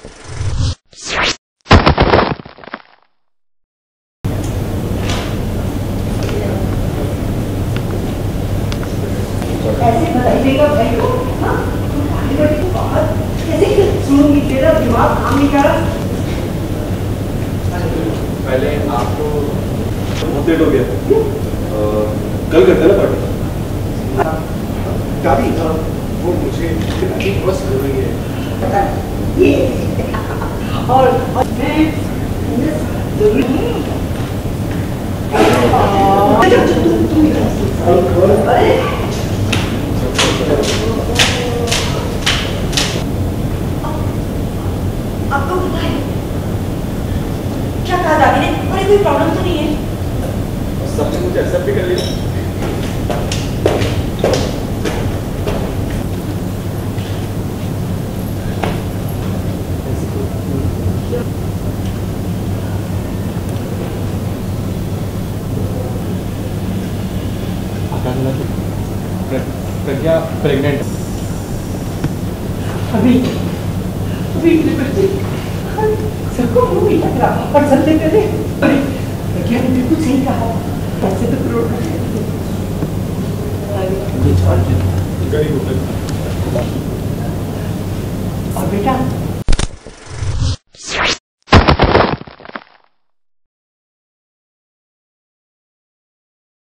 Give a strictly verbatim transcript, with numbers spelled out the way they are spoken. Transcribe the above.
ऐसे बताइएगा भाई को, हाँ? तुम आगे बढ़ी तो बाहर कैसे सुनूंगी, तेरा दिमाग काम नहीं कर रहा। पहले आपको बहुत लेट हो गया, कल करते हैं ना पार्टी। दादी वो मुझे बस कर रही है ये और मैं जरूरी हूँ। आपको पता है क्या कहा दादी ने? अरे कोई प्रॉब्लम तो नहीं है? सबने मुझे एक्सेप्ट भी कर लिया। प्रज्ञा प्रेग्नेंट अभी अभी बच्चे सबको मुंह नहीं लग रहा और चलते करे। प्रज्ञा ने बिल्कुल सही कहा, पैसे तो करोड़ और बेटा